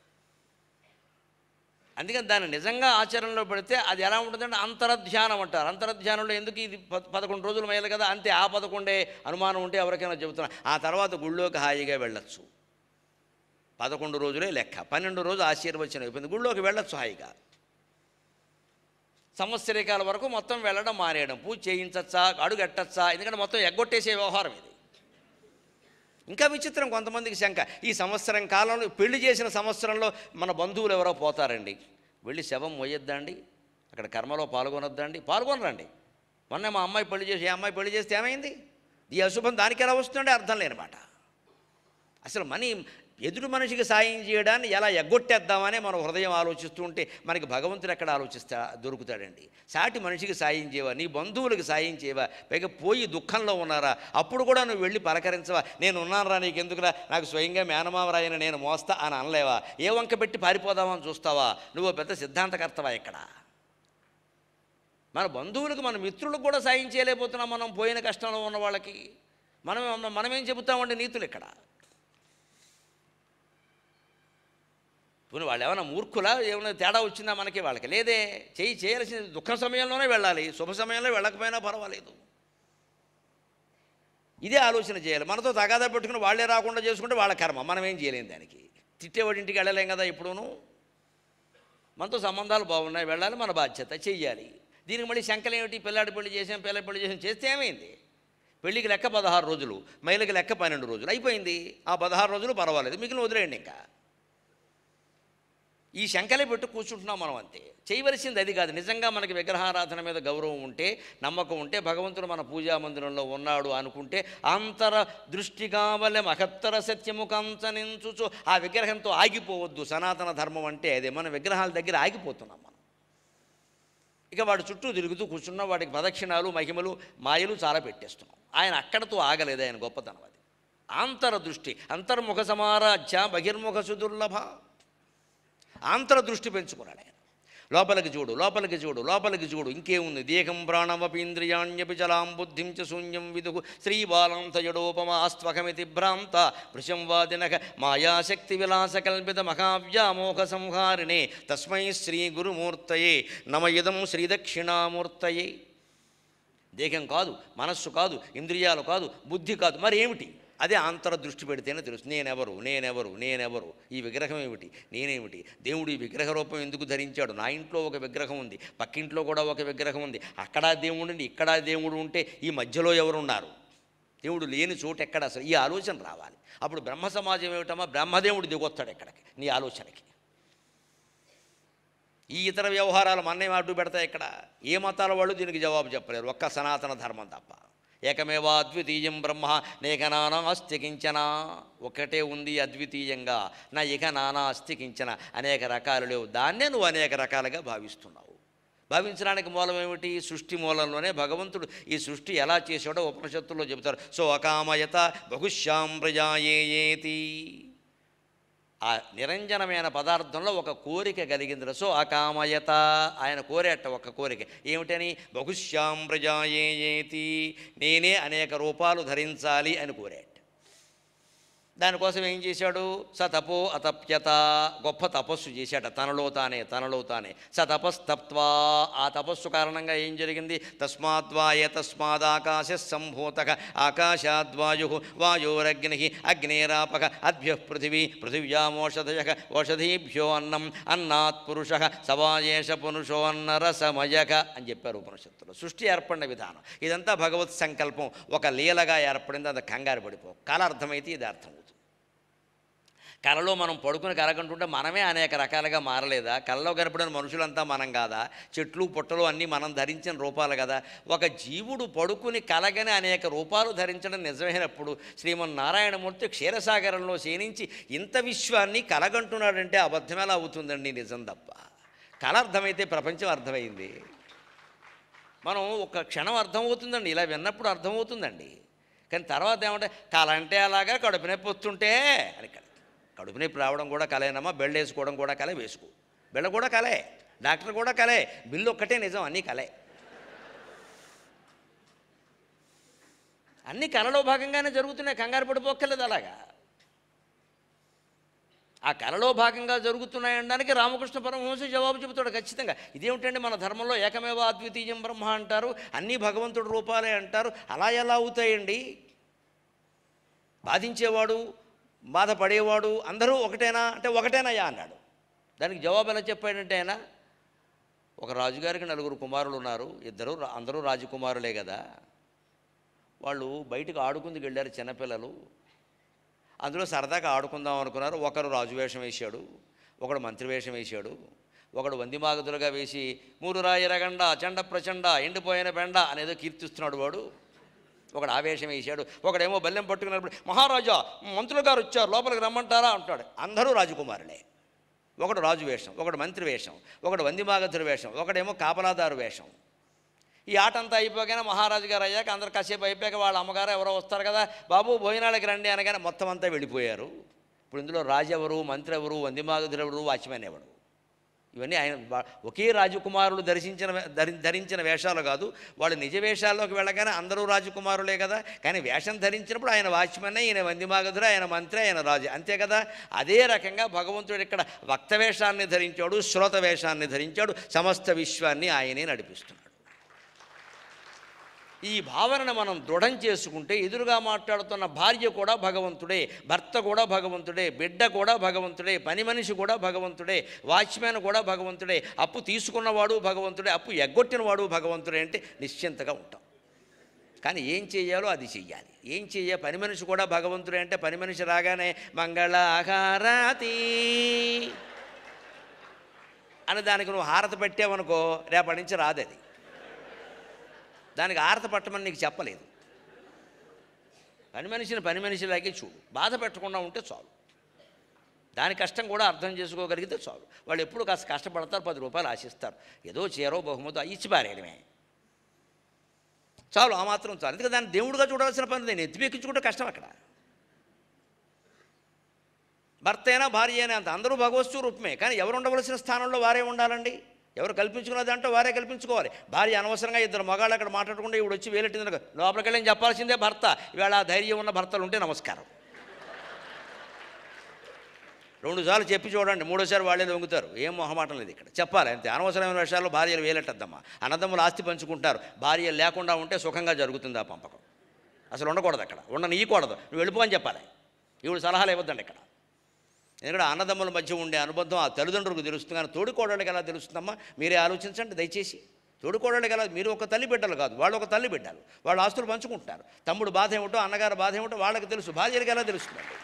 అందుకని దాన్ని నిజంగా ఆచరణలో పెడితే అది ఎలా ఉంటుందంటే అంతరధ్యానం అంటారు. అంతరధ్యానంలో ఎందుకు ఇది పదకొండు రోజులు మేలు కదా, అంతే. ఆ పదకొండే అనుమానం ఉంటే ఎవరికైనా చెబుతున్నా. ఆ తర్వాత గుళ్ళోకి హాయిగా వెళ్ళొచ్చు. పదకొండు రోజులే లెక్క, పన్నెండు రోజు ఆశీర్వచనం అయిపోయింది, గుళ్ళోకి వెళ్ళొచ్చు హాయిగా. సంవత్సరికాల వరకు మొత్తం వెళ్ళడం మానేయడం, పూజ చేయించచ్చా, అడుగు ఎట్టచ్చా, ఎందుకంటే మొత్తం ఎగ్గొట్టేసే వ్యవహారం ఇది. ఇంకా విచిత్రం, కొంతమందికి శంక, ఈ సంవత్సరం కాలంలో పెళ్లి చేసిన సంవత్సరంలో మన బంధువులు ఎవరో పోతారండి, వెళ్ళి శవం మొయ్యొద్దండి, అక్కడ కర్మలో పాల్గొనొద్దండి. పాల్గొనరండి. మొన్న మా అమ్మాయి పెళ్లి చేసి, ఏ అమ్మాయి పెళ్లి చేస్తే ఏమైంది, ఈ అశుభం దానికి ఎలా వస్తుందంటే అర్థం లేనమాట. అసలు మనీ ఎదుటి మనిషికి సాయం చేయడాన్ని ఎలా ఎగ్గొట్టేద్దామనే మన హృదయం ఆలోచిస్తూ ఉంటే మనకి భగవంతుడు ఎక్కడ ఆలోచిస్తా దొరుకుతాడండి. సాటి మనిషికి సాయం చేయవా, నీ బంధువులకు సాయం చేయవా, పైగా పోయి దుఃఖంలో ఉన్నారా, అప్పుడు కూడా నువ్వు వెళ్ళి పలకరించవా, నేను ఉన్నానరా నీకు ఎందుకురా, నాకు స్వయంగా మేనమావరాయన నేను మోస్తా అని అనలేవా, ఏ వంక పెట్టి పారిపోదామని చూస్తావా, నువ్వు పెద్ద సిద్ధాంతకర్తవా ఇక్కడ. మన బంధువులకు మన మిత్రులకు కూడా సాయం చేయలేకపోతున్నాం మనం, పోయిన కష్టంలో ఉన్న వాళ్ళకి. మనం మనమేం చెబుతామండి నీతులు ఇక్కడ. పోనీ వాళ్ళు ఏమైనా మూర్ఖులా, ఏమైనా తేడా వచ్చిందా మనకి, వాళ్ళకి లేదే. చేయి చేయాల్సిన దుఃఖ సమయంలోనే వెళ్ళాలి, శుభ సమయంలో వెళ్ళకపోయినా పర్వాలేదు. ఇదే ఆలోచన చేయాలి. మనతో తగాదా పెట్టుకుని వాళ్ళే రాకుండా చేసుకుంటే వాళ్ళ కర్మ, మనం ఏం చేయలేం దానికి. తిట్టేవాడి ఇంటికి వెళ్ళలేం కదా ఎప్పుడూను. మనతో సంబంధాలు బాగున్నాయి, వెళ్ళాలి, మన బాధ్యత చెయ్యాలి. దీనికి మళ్ళీ శంకలు ఏమిటి, పిల్లాడి పెళ్లి చేసాం, పిల్ల పెళ్లి చేసాం చేస్తే ఏమైంది, పెళ్ళికి లెక్క పదహారు రోజులు, మహిళకి లెక్క పన్నెండు రోజులు అయిపోయింది. ఆ పదహారు రోజులు పర్వాలేదు, మిగిలిన వదిలేయండి. ఇంకా ఈ శంకలే పెట్టు కూర్చుంటున్నాం మనం, అంతే. చేయవలసింది అది కాదు. నిజంగా మనకి విగ్రహారాధన మీద గౌరవం ఉంటే, నమ్మకం ఉంటే, భగవంతుడు మన పూజా మందిరంలో ఉన్నాడు అనుకుంటే, అంతర దృష్టి కావలె మహత్తర సత్యము కంచనించుచు ఆ విగ్రహంతో ఆగిపోవద్దు. సనాతన ధర్మం అంటే అదే. మన విగ్రహాల దగ్గర ఆగిపోతున్నాం మనం. ఇక వాడు చుట్టూ తిరుగుతూ కూర్చున్నాం, వాడికి ప్రదక్షిణాలు మహిమలు మాయలు చాలా పెట్టేస్తున్నాం. ఆయన అక్కడతో ఆగలేదు, ఆయన గొప్పతనం అది. అంతరదృష్టి, అంతర్ముఖ సమారాధ్య బహిర్ముఖ సుదుర్లభ. అంతరదృష్టి పెంచుకున్నాడు ఆయన. లోపలికి చూడు, లోపలికి చూడు, లోపలికి చూడు, ఇంకేముంది. దేహం ప్రాణమపీంద్రియాణ్యపి చలాం బుద్ధిం చ శూన్యం విదుః శ్రీబాలం తయడోపమాస్త్వకమితి భ్రాంత వృషం వాదినక మాయాశక్తి విలాస కల్పిత మహావ్యామోహ సంహారిణే తస్మై శ్రీ గురుమూర్తయే నమ ఇదం శ్రీదక్షిణామూర్తయే. దేహం కాదు, మనస్సు కాదు, ఇంద్రియాలు కాదు, బుద్ధి కాదు, మరి ఏమిటి? అదే అంతరదృష్టి పెడితేనే తెలుసు. నేనెవరు నేనెవరు నేనెవరు ఈ విగ్రహం ఏమిటి, నేనేమిటి, దేవుడు ఈ విగ్రహ రూపం ఎందుకు ధరించాడు, నా ఇంట్లో ఒక విగ్రహం ఉంది, పక్కింట్లో కూడా ఒక విగ్రహం ఉంది, అక్కడ దేవుడు ఉండి ఇక్కడ దేవుడు ఉంటే ఈ మధ్యలో ఎవరున్నారు, దేవుడు లేని చోటు ఎక్కడ అసలు ఈ ఆలోచన రావాలి. అప్పుడు బ్రహ్మ సమాజం ఏమిటమ్మా, బ్రహ్మదేవుడు దిగొస్తాడు ఎక్కడికి, నీ ఆలోచనకి. ఈ ఇతర వ్యవహారాలు మన్నేం అడ్డు పెడతాయి ఇక్కడ. ఏ మతాల వాళ్ళు దీనికి జవాబు చెప్పలేరు, ఒక్క సనాతన ధర్మం తప్ప. ఏకమేవా అద్వితీయం బ్రహ్మ నేక నానా అస్తి కించన, ఒకటే ఉంది అద్వితీయంగా, నా ఇక నానా అస్తి కించన, అనేక రకాలు లేవు. దాన్నే నువ్వు అనేక రకాలుగా భావిస్తున్నావు. భావించడానికి మూలం ఏమిటి? సృష్టి మూలంలోనే భగవంతుడు ఈ సృష్టి ఎలా చేశాడో ఉపనిషత్తుల్లో చెబుతారు. సో అకామయత బహుశ్యాం ప్రజాయేయేతి, ఆ నిరంజనమైన పదార్థంలో ఒక కోరిక కలిగింది. సో అకామయత, ఆయన కోరేట ఒక కోరిక ఏమిటని? బహుశ్యాం ప్రజాయేయేతి, నేనే అనేక రూపాలు ధరించాలి అని కోరేట. దానికోసం ఏం చేశాడు? స తపో అతప్యత, గొప్ప తపస్సు చేశాట తనలో తానే తనలో తానే. స తపస్తప్త్వా, ఆ తపస్సు కారణంగా ఏం జరిగింది? తస్మాద్వాయ తస్మాదాకాశ సంభూతక ఆకాశాద్వాయు వాయోరగ్ని అగ్నేరాపక అద్భ్య పృథివీ పృథివ్యామోషధయక ఓషధీభ్యో అన్నం అన్నాత్ పురుష సవాయేష పురుషో అన్నరసమయక అని చెప్పారు ఉపనిషత్తులు. సృష్టి ఏర్పడిన విధానం ఇదంతా భగవత్ సంకల్పం, ఒక లీలగా ఏర్పడింది. అది కంగారు పడిపో, కళ అర్థమైతే ఇది అర్థం. కళలో మనం పడుకుని కలగంటుంటే మనమే అనేక రకాలుగా మారలేదా? కళలో కనపడిన మనుషులంతా మనం కాదా? చెట్లు పుట్టలు అన్నీ మనం ధరించిన రూపాలు కదా. ఒక జీవుడు పడుకుని కలగని అనేక రూపాలు ధరించడం నిజమైనప్పుడు శ్రీమన్నారాయణమూర్తి క్షీరసాగరంలో శయనించి ఇంత విశ్వాన్ని కలగంటున్నాడంటే అబద్ధం ఎలా అవుతుందండి? నిజం తప్ప. కళ అర్థమైతే ప్రపంచం అర్థమైంది. మనం ఒక క్షణం అర్థమవుతుందండి, ఇలా విన్నప్పుడు అర్థమవుతుందండి. కానీ తర్వాత ఏమంటే కళ అంటే అలాగా కడుపు నొప్పి వస్తుంటే అని. కడుపు నొప్పి రావడం కూడా కలేనమ్మా, బెల్ట్ వేసుకోవడం కూడా కలే, వేసుకో బెళ్ళ కూడా కలే, డాక్టర్ కూడా కలే, బిల్లు ఒక్కటే నిజం, అన్నీ కలే. అన్నీ కళలో భాగంగానే జరుగుతున్నాయి, కంగారు పడిపోక్కర్లేదు. అలాగా ఆ కళలో భాగంగా జరుగుతున్నాయనడానికి రామకృష్ణ పరమహంస జవాబు చెబుతాడు ఖచ్చితంగా. ఇదేమిటండి మన ధర్మంలో ఏకమేవా అద్వితీయం బ్రహ్మ అంటారు, అన్నీ భగవంతుడి రూపాలే అంటారు, అలా ఎలా అవుతాయండి? బాధించేవాడు బాధపడేవాడు అందరూ ఒకటేనా అంటే ఒకటేనయ్యా అన్నాడు. దానికి జవాబు ఎలా చెప్పాడంటే, ఆయన ఒక రాజుగారికి నలుగురు కుమారులు ఉన్నారు, ఇద్దరు అందరూ రాజకుమారులే కదా. వాళ్ళు బయటకు ఆడుకుందుకు వెళ్ళారు చిన్నపిల్లలు. అందులో సరదాగా ఆడుకుందాం అనుకున్నారు. ఒకరు రాజు వేషం వేశాడు, ఒకడు మంత్రి వేషం వేశాడు, ఒకడు వందిమాగదులుగా వేసి మూడు రాయి రగండ చండ ప్రచండ ఎండిపోయిన బెండ అనేదో కీర్తిస్తున్నాడు వాడు. ఒకడు ఆవేశం వేశాడు, ఒకడేమో బల్లెం పట్టుకున్నప్పుడు మహారాజా మంత్రులు గారు వచ్చారు లోపలికి రమ్మంటారా అంటాడు. అందరూ రాజకుమారులే. ఒకడు రాజు వేషం, ఒకడు మంత్రి వేషం, ఒకడు వందిమాగధుర వేషం, ఒకడేమో కాపలాదారు వేషం. ఈ ఆట అంతా అయిపోగానే మహారాజు గారు అయ్యాక అందరు కాసేపు అయిపోయాక వాళ్ళ అమ్మగారు ఎవరో వస్తారు కదా, బాబు భోజనాలకి రండి అనగానే మొత్తం అంతా వెళ్ళిపోయారు. ఇప్పుడు ఇందులో రాజు ఎవరు, మంత్రి ఎవరు, వందిమాగధురు ఎవరు, వాచ్మెన్ ఎవరు? ఇవన్నీ ఆయన ఒకే రాజకుమారులు దర్శించిన ధరి ధరించిన వేషాలు కాదు. వాళ్ళు నిజ వేషాల్లోకి వెళ్ళగానే అందరూ రాజకుమారులే కదా. కానీ వేషం ధరించినప్పుడు ఆయన వాచ్మెన్, ఈయన వందిమాగధుడు, ఆయన మంత్రి, ఆయన రాజు, అంతే కదా. అదే రకంగా భగవంతుడు ఇక్కడ వక్త వేషాన్ని ధరించాడు, శ్రోత వేషాన్ని ధరించాడు, సమస్త విశ్వాన్ని ఆయనే నడిపిస్తున్నాడు. ఈ భావనను మనం దృఢం చేసుకుంటే ఎదురుగా మాట్లాడుతున్న భార్య కూడా భగవంతుడే, భర్త కూడా భగవంతుడే, బిడ్డ కూడా భగవంతుడే, పని మనిషి కూడా భగవంతుడే, వాచ్మెన్ కూడా భగవంతుడే, అప్పు తీసుకున్నవాడు భగవంతుడే, అప్పు ఎగ్గొట్టినవాడు భగవంతుడే. అంటే నిశ్చింతగా ఉంటాం. కానీ ఏం చేయాలో అది చెయ్యాలి. ఏం చెయ్య పని మనిషి కూడా భగవంతుడే అంటే పని మనిషి రాగానే మంగళహారతి అని దానికి నువ్వు హారతి పెట్టావనుకో రేపటి నుంచి రాదది. దానికి ఆరత పట్టమని నీకు చెప్పలేదు. పని మనిషిని పని మనిషిలాగే చూడు, బాధ పెట్టకుండా ఉంటే చాలు. దాని కష్టం కూడా అర్థం చేసుకోగలిగితే చాలు. వాళ్ళు ఎప్పుడు కాస్త కష్టపడతారు, పది రూపాయలు ఆశిస్తారు, ఏదో చేరో బహుమతో ఇచ్చి పారేయడమే చాలు. ఆ మాత్రం చాలు. ఎందుకంటే దాన్ని దేవుడిగా చూడాల్సిన పని నేను ఎత్తిపెక్కించుకుంటే కష్టం. అక్కడ భర్త అయినా భార్య అయినా అంత అందరూ భగవత్ స్వరూపమే. కానీ ఎవరు ఉండవలసిన స్థానంలో వారే ఉండాలండి. ఎవరు కల్పించుకున్నది అంటే వారే కల్పించుకోవాలి. భార్య అనవసరంగా ఇద్దరు మగాళ్ళు అక్కడ మాట్లాడకుండా ఇప్పుడు వచ్చి వేలెట్టింది లోపలికి వెళ్ళి చెప్పాల్సిందే భర్త. ఇవాళ ధైర్యం ఉన్న భర్తలు ఉంటే నమస్కారం. రెండుసార్లు చెప్పి చూడండి, మూడోసారి వాళ్ళే దొంగుతారు. ఏం మొహమాటం లేదు ఇక్కడ, చెప్పాలి అంతే. అనవసరమైన విషయాల్లో భార్యలు వేలెట్టద్దమ్మా. అన్నదమ్ములు ఆస్తి పంచుకుంటారు, భార్య లేకుండా ఉంటే సుఖంగా జరుగుతుంది ఆ పంపకం. అసలు ఉండకూడదు అక్కడ, ఉండనీయకూడదు. నువ్వు వెళ్ళిపో అని చెప్పాలి. ఇప్పుడు సలహాలు ఇవ్వద్దండి ఇక్కడ. ఎందుకంటే అన్నదమ్ముల మధ్య ఉండే అనుబంధం ఆ తల్లిదండ్రులకు తెలుస్తుంది, కానీ తోడికోడళ్ళకి ఎలా తెలుస్తుందమ్మా? మీరే ఆలోచించండి దయచేసి. తోడుకోడళ్ళు కదా, మీరు ఒక తల్లి బిడ్డలు కాదు, వాళ్ళు ఒక తల్లి బిడ్డలు, వాళ్ళు ఆస్తులు పంచుకుంటారు. తమ్ముడు బాధ ఏమిటో, అన్నగారు బాధ ఏమిటో వాళ్ళకి తెలుసు, భార్యలకు ఎలా తెలుస్తుందండి?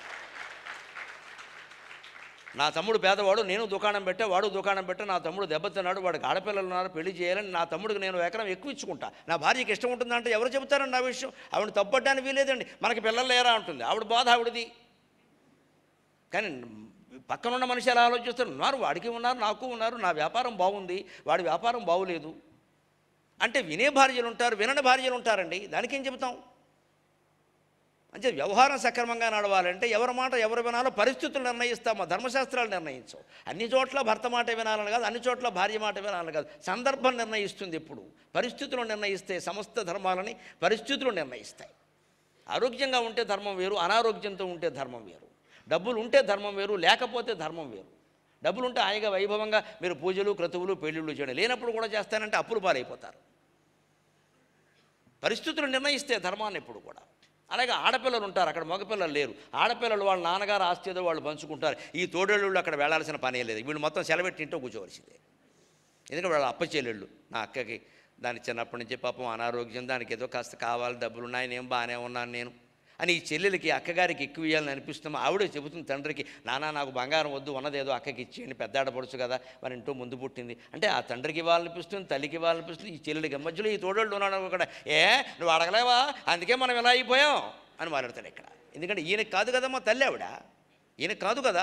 నా తమ్ముడు పేదవాడు, నేను దుకాణం పెట్టా, వాడు దుకాణం పెట్టా, నా తమ్ముడు దెబ్బతిన్నాడు, వాడికి ఆడపిల్లలు ఉన్నారు, పెళ్లి చేయాలని నా తమ్ముడికి నేను ఎకరం ఎక్కువ ఇచ్చుకుంటా, నా భార్యకి ఇష్టం ఉంటుందంటే ఎవరు చెబుతారండి ఆ విషయం? ఆవిడ తప్పడానికి వీలేదండి. మనకి పిల్లలు లేరా ఉంటుంది, ఆవిడ బాధ ఆవిడది. కానీ పక్కనున్న మనిషి ఎలా ఆలోచిస్తారు? ఉన్నారు, వాడికి ఉన్నారు, నాకు ఉన్నారు, నా వ్యాపారం బాగుంది, వాడి వ్యాపారం బాగులేదు అంటే వినే భార్యలు ఉంటారు, వినని భార్యలు ఉంటారండి. దానికేం చెబుతాం? అంటే వ్యవహారం సక్రమంగా నడవాలంటే ఎవరి మాట ఎవరు వినాలో పరిస్థితులు నిర్ణయిస్తామా, ధర్మశాస్త్రాలు నిర్ణయించవు. అన్ని చోట్ల భర్త మాట వినాలని కాదు, అన్ని చోట్ల భార్య మాట వినాలని కాదు, సందర్భం నిర్ణయిస్తుంది. ఎప్పుడు పరిస్థితులు నిర్ణయిస్తే సమస్త ధర్మాలని పరిస్థితులు నిర్ణయిస్తాయి. ఆరోగ్యంగా ఉంటే ధర్మం వేరు, అనారోగ్యంతో ఉంటే ధర్మం వేరు. డబ్బులు ఉంటే ధర్మం వేరు, లేకపోతే ధర్మం వేరు. డబ్బులు ఉంటే హాయిగా వైభవంగా మీరు పూజలు క్రతువులు పెళ్ళిళ్ళు చేయడం, లేనప్పుడు కూడా చేస్తానంటే అప్పులు పాలైపోతారు. పరిస్థితులు నిర్ణయిస్తే ధర్మాన్ని ఎప్పుడు కూడా. అలాగే ఆడపిల్లలు ఉంటారు, అక్కడ మగపిల్లలు లేరు. ఆడపిల్లలు వాళ్ళ నాన్నగారు ఆస్తి ఏదో వాళ్ళు పంచుకుంటారు. ఈ తోడేళ్ళు అక్కడ వెళ్ళాల్సిన పనే లేదు, వీళ్ళు మొత్తం సెలవెట్టి ఇంట్లో కూర్చోవలసిందే. ఎందుకంటే వాళ్ళ అప్ప చెల్లెళ్ళు, నా అక్కకి దాని చిన్నప్పటి నుంచి పాపం అనారోగ్యం, దానికి ఏదో కాస్త కావాలి, డబ్బులు ఉన్నాయి, నేను బాగానే ఉన్నాను నేను అని ఈ చెల్లెలకి అక్కగారికి ఎక్కువ ఇవ్వాలని అనిపిస్తాము. ఆవిడే చెబుతుంది తండ్రికి, నాన్న నాకు బంగారం వద్దు, ఉన్నదేదో అక్కకి ఇచ్చేయండి, పెద్ద ఆడపడుచు కదా, మన ఇంట్లో ముందు పుట్టింది అంటే ఆ తండ్రికి ఇవ్వాలనిపిస్తుంది, తల్లికి ఇవ్వాలనిపిస్తుంది. ఈ చెల్లెలకి మధ్యలో ఈ తోడోళ్ళు ఉన్నాడు అక్కడ, ఏ నువ్వు అడగలేవా, అందుకే మనం ఎలా అయిపోయాం అని మాట్లాడతాడు ఇక్కడ. ఎందుకంటే ఈయనకి కాదు కదమ్మా తల్లి, ఆవిడ ఈయనకు కాదు కదా.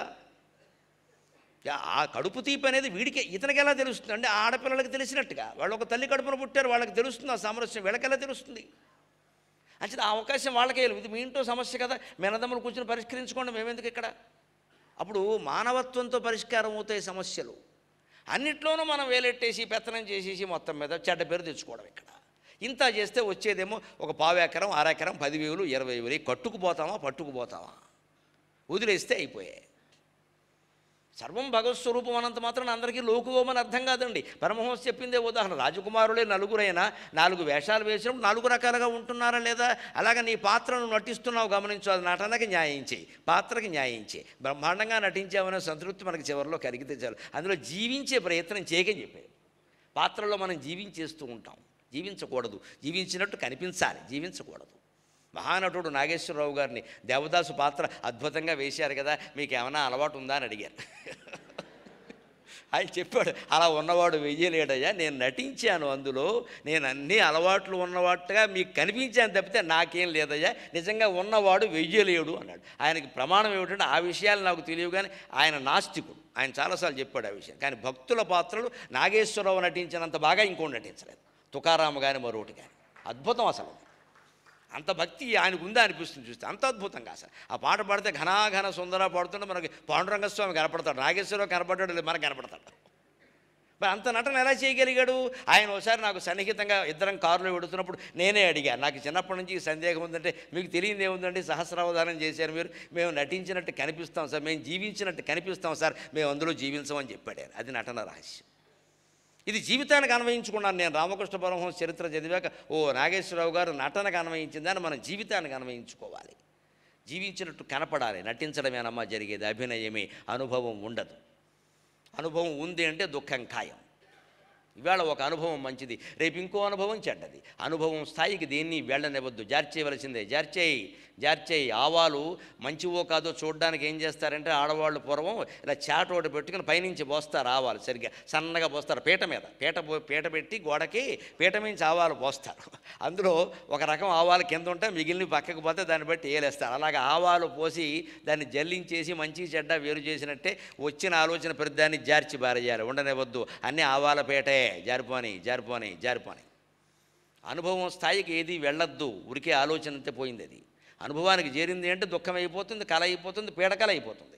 ఆ కడుపు తీపి అనేది వీడికి, ఇతనికి ఎలా తెలుస్తుంది అంటే ఆడపిల్లలకి తెలిసినట్టుగా, వాళ్ళు ఒక తల్లి కడుపున పుట్టారు, వాళ్ళకి తెలుస్తుంది ఆ సామరస్యం, వీళ్ళకి ఎలా తెలుస్తుంది? అంటే ఆ అవకాశం వాళ్ళకే లేదు. ఇది మీ ఇంట్లో సమస్య కదా, మెనదమ్ములు కూర్చొని పరిష్కరించుకోండి, మేమెందుకు ఇక్కడ. అప్పుడు మానవత్వంతో పరిష్కారం అవుతాయి సమస్యలు. అన్నిట్లోనూ మనం వేలెట్టేసి పెత్తనం చేసేసి మొత్తం మీద చెడ్డ పేరు తెచ్చుకోవడం. ఇక్కడ ఇంత చేస్తే వచ్చేదేమో ఒక పావు ఎకరం, అరెకరం, పదివేలు, ఇరవై వేలు. కట్టుకుపోతామా పట్టుకుపోతామా, వదిలేస్తే అయిపోయాయి. సర్వం భగవత్ స్వరూపం అనంత మాత్రం అందరికీ లోకువమని అర్థం కాదండి. పరమహంస చెప్పిందే ఉదాహరణ. రాజకుమారులే నలుగురైనా నాలుగు వేషాలు వేసినప్పుడు నాలుగు రకాలుగా ఉంటున్నారా లేదా? అలాగే నీ పాత్రను నటిస్తున్నావు, గమనించు. అది నటనకి న్యాయం చేయి, పాత్రకి న్యాయం చేయి. బ్రహ్మాండంగా నటించామనే సంతృప్తి మనకి చివరిలో కలిగితే చాలు. అందులో జీవించే ప్రయత్నం చేయకని చెప్పారు. పాత్రలో మనం జీవించేస్తూ ఉంటాం, జీవించకూడదు. జీవించినట్టు కనిపించాలి, జీవించకూడదు. మహానటుడు నాగేశ్వరరావు గారిని దేవదాసు పాత్ర అద్భుతంగా వేశారు కదా, మీకు ఏమైనా అలవాటు ఉందా అని అడిగారు. ఆయన చెప్పాడు, అలా ఉన్నవాడు వెయ్యలేడయ్యా, నేను నటించాను, అందులో నేను అన్ని అలవాట్లు ఉన్నవాటుగా మీకు కనిపించాను తప్పితే నాకేం లేదయ్యా, నిజంగా ఉన్నవాడు వెయ్యలేడు అన్నాడు. ఆయనకి ప్రమాణం ఏమిటంటే ఆ విషయాలు నాకు తెలియవు, కానీ ఆయన నాస్తికుడు. ఆయన చాలాసార్లు చెప్పాడు ఆ విషయం. కానీ భక్తుల పాత్రలు నాగేశ్వరరావు నటించినంత బాగా ఇంకోటి నటించలేదు, తుకారాము కానీ మరొకటి కానీ. అద్భుతం అసలు, అంత భక్తి ఆయనకు ఉందా అనిపిస్తుంది చూస్తే, అంత అద్భుతంగా అసలు. ఆ పాట పాడితే ఘనాఘన సుందర పాడుతుంటే మనకి పాండురంగస్వామి కనపడతాడు, నాగేశ్వరరావు కనపడ్డాడు లేదు, మనకు కనపడతాడు. మరి అంత నటన ఎలా చేయగలిగాడు ఆయన? ఒకసారి నాకు సన్నిహితంగా ఇద్దరం కారులో వెడుతున్నప్పుడు నేనే అడిగాను, నాకు చిన్నప్పటి నుంచి సందేహం ఉందంటే, మీకు తెలియదు ఏముందండి, సహస్రావధానం చేశారు మీరు, మేము నటించినట్టు కనిపిస్తాం సార్, మేము జీవించినట్టు కనిపిస్తాం సార్, మేము అందులో జీవించమని చెప్పాడు. అది నటన రహస్యం. ఇది జీవితానికి అన్వయించుకున్నాను నేను. రామకృష్ణ పరమహంస చరిత్ర చదివాక, ఓ నాగేశ్వరరావు గారు నటనకు అన్వయించిందని మనం జీవితానికి అన్వయించుకోవాలి. జీవించినట్టు కనపడాలి. నటించడమేనమ్మా జరిగేది, అభినయమే. అనుభవం ఉండదు. అనుభవం ఉంది అంటే దుఃఖం ఖాయం. ఇవాళ ఒక అనుభవం మంచిది, రేపు ఇంకో అనుభవం చెడ్డది. అనుభవం స్థాయికి దేన్ని వెళ్ళనివ్వద్దు, జార్చేయవలసిందే. జార్చేయి జార్చేయి ఆవాలు మంచివో కాదో చూడడానికి ఏం చేస్తారంటే, ఆడవాళ్ళు పూర్వం ఇలా చాట ఒకటి పెట్టుకుని పైనుంచి పోస్తారు ఆవాలు, సరిగ్గా సన్నగా పోస్తారు పీట మీద. పీట పీట పెట్టి గోడకి పీట మించి ఆవాలు పోస్తారు. అందులో ఒక రకం ఆవాలు కింద ఉంటే మిగిలిన పక్కకు పోతే దాన్ని బట్టి ఏలేస్తారు. అలాగే ఆవాలు పోసి దాన్ని జల్లించేసి మంచి చెడ్డ వేరు చేసినట్టే వచ్చిన ఆలోచన ప్రతిదాన్ని జార్చి బారేయాలి, ఉండనివ్వద్దు. అన్నీ ఆవాల పీటే, జారిపోని జారిపోని జారిపోని. అనుభవం స్థాయికి ఏది వెళ్ళొద్దు, ఉరికే ఆలోచన అంతే పోయింది. అది అనుభవానికి చేరింది అంటే దుఃఖం అయిపోతుంది, కళ అయిపోతుంది, పీడకల అయిపోతుంది.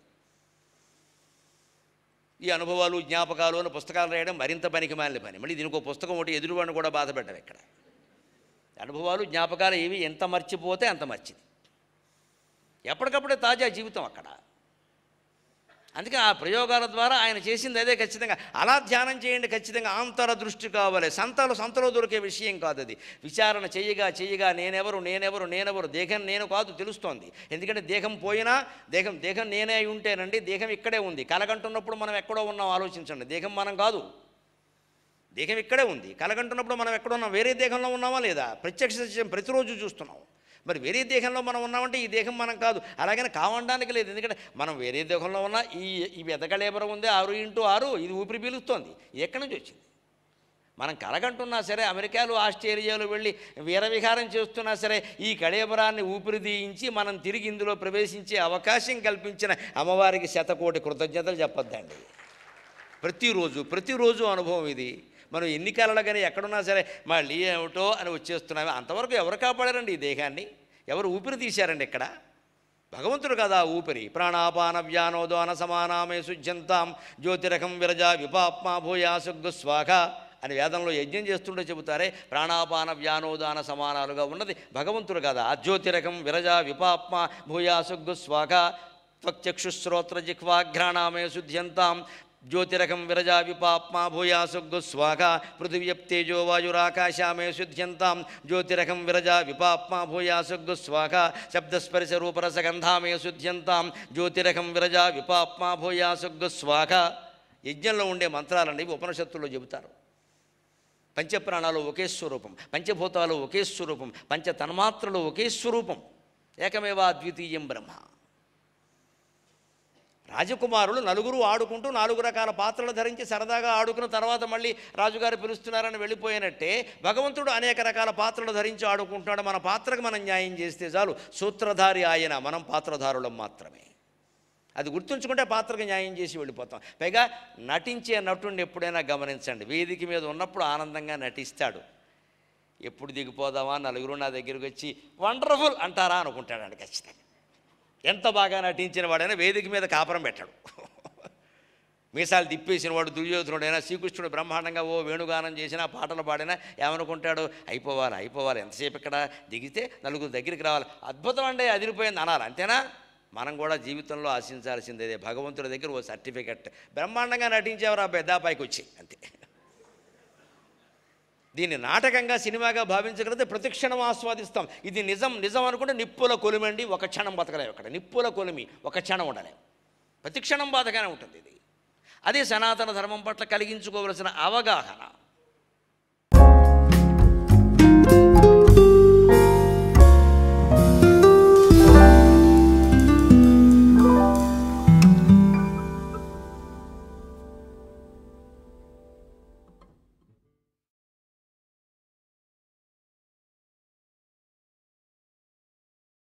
ఈ అనుభవాలు జ్ఞాపకాలు అని పుస్తకాలు రాయడం మరింత పనికి మాలిన పని. మళ్ళీ దీనికి ఒక పుస్తకం ఒకటి ఎదురువాడిని కూడా బాధ పెట్టడం. ఇక్కడ అనుభవాలు జ్ఞాపకాలు ఏవి ఎంత మర్చిపోతే అంత మంచిది. ఎప్పటికప్పుడే తాజా జీవితం అక్కడ. అందుకే ఆ ప్రయోగాల ద్వారా ఆయన చేసింది అదే. ఖచ్చితంగా అలా ధ్యానం చేయండి. ఖచ్చితంగా ఆంతర దృష్టి కావాలి. సంతలో సంతలో దొరికే విషయం కాదు అది. విచారణ చేయగా చేయగా నేనెవరు నేనెవరు నేనెవరు దేహం నేను కాదు తెలుస్తోంది. ఎందుకంటే దేహం పోయినా దేహం దేహం నేనే అయి ఉంటేనండి, దేహం ఇక్కడే ఉంది. కలగంటున్నప్పుడు మనం ఎక్కడో ఉన్నాం ఆలోచించండి, దేహం మనం కాదు. దేహం ఇక్కడే ఉంది. కలగంటున్నప్పుడు మనం ఎక్కడున్నాం? వేరే దేహంలో ఉన్నామా లేదా? ప్రత్యక్ష సత్యం ప్రతిరోజు చూస్తున్నాం. మరి వేరే దేహంలో మనం ఉన్నామంటే ఈ దేహం మనం కాదు. అలాగని కావడానికి లేదు. ఎందుకంటే మనం వేరే దేహంలో ఉన్న ఈ ఈ వెదకళేబరం ఉంది ఆరు ఇంటూ ఆరు, ఇది ఊపిరి పీలుస్తోంది. ఎక్కడి నుంచి వచ్చింది? మనం కలగంటున్నా సరే, అమెరికాలో ఆస్ట్రేలియాలో వెళ్ళి వీరవిహారం చేస్తున్నా సరే, ఈ కళేబరాన్ని ఊపిరి తీయించి మనం తిరిగి ఇందులో ప్రవేశించే అవకాశం కల్పించిన అమ్మవారికి శతకోటి కృతజ్ఞతలు చెప్పొద్దండి. ప్రతిరోజు ప్రతిరోజు అనుభవం ఇది. మనం ఎన్ని కళలు కానీ ఎక్కడున్నా సరే మళ్ళీ ఏమిటో అని వచ్చేస్తున్నాము. అంతవరకు ఎవరు కాపాడారండి ఈ దేహాన్ని? ఎవరు ఊపిరి తీశారండి ఇక్కడ? భగవంతుడు కదా ఊపిరి. ప్రాణాపాన వ్యానోదాన సమానామే శుజ్యంతాం జ్యోతిరకం విరజా విపాప్మా భూయాసుగ్గు స్వాహ అని వేదంలో యజ్ఞం చేస్తుంటే చెబుతారే. ప్రాణాపాన వ్యానోదాన సమానాలుగా ఉన్నది భగవంతుడు కదా. జ్యోతిరకం విరజా విపాప్మా భూయాసుగ్గు స్వాహ త్వక్చక్షుశ్రోత్ర జిహ్వాఘ్రాణామే శుద్ధ్యంతాం జ్యోతిరకం విరజా విపాప్మా భూయాసుగ్గు స్వాహ పృథివ్యప్తేజో వాయురాకాశామే శుద్ధ్యంతాం జ్యోతిరకం విరజా విపాప్మా భూయాసుగ్గు స్వాహ శబ్దస్పర్శ రూపరసగంధామే శుద్ధ్యంతాం జ్యోతిరకం విరజా విపాప్మా భూయాసుగ్గు స్వాహ. యజ్ఞంలో ఉండే మంత్రాలండి ఉపనిషత్తుల్లో చెబుతారు. పంచప్రాణాలు ఒకే స్వరూపం, పంచభూతాలు ఒకే స్వరూపం, పంచ తన్మాత్రలు ఒకే స్వరూపం, ఏకమేవా అద్వితీయం బ్రహ్మ. రాజకుమారులు నలుగురు ఆడుకుంటూ నాలుగు రకాల పాత్రలు ధరించి సరదాగా ఆడుకున్న తర్వాత మళ్ళీ రాజుగారు పిలుస్తున్నారని వెళ్ళిపోయినట్టే భగవంతుడు అనేక రకాల పాత్రలు ధరించి ఆడుకుంటున్నాడు. మన పాత్రకు మనం న్యాయం చేస్తే చాలు. సూత్రధారి ఆయన, మనం పాత్రధారులం మాత్రమే. అది గుర్తుంచుకుంటే పాత్రకు న్యాయం చేసి వెళ్ళిపోతాం. పైగా నటించే నటుడిని ఎప్పుడైనా గమనించండి. వేదిక మీద ఉన్నప్పుడు ఆనందంగా నటిస్తాడు. ఎప్పుడు దిగిపోదామా, నలుగురు నా దగ్గరికి వచ్చి వండర్ఫుల్ అంటారా అనుకుంటాడండి ఖచ్చితంగా. ఎంత బాగా నటించిన వాడైనా వేదిక మీద కాపురం పెట్టాడు. మీసాలు తిప్పేసిన వాడు దుర్యోధనుడైనా, శ్రీకృష్ణుడు బ్రహ్మాండంగా ఓ వేణుగానం చేసినా పాటలు పాడినా ఏమనుకుంటాడు? అయిపోవాలి అయిపోవాలి, ఎంతసేపు ఇక్కడ దిగితే నలుగురు దగ్గరికి రావాలి, అద్భుతం అండి అదిరిపోయింది అనాలి. అంతేనా? మనం కూడా జీవితంలో ఆశించాల్సిందే భగవంతుడి దగ్గర ఓ సర్టిఫికెట్. బ్రహ్మాండంగా నటించేవారు ఆ పెద్దాపాయికి వచ్చి అంతే. దీన్ని నాటకంగా సినిమాగా భావించగలిగితే ప్రతిక్షణం ఆస్వాదిస్తాం. ఇది నిజం నిజం అనుకుంటే నిప్పుల కొలిమండి, ఒక క్షణం బతకలేవు అక్కడ. నిప్పుల కొలిమి ఒక క్షణం ఉండలేము, ప్రతిక్షణం బాధగానే ఉంటుంది ఇది. అదే సనాతన ధర్మం పట్ల కలిగించుకోవలసిన అవగాహన.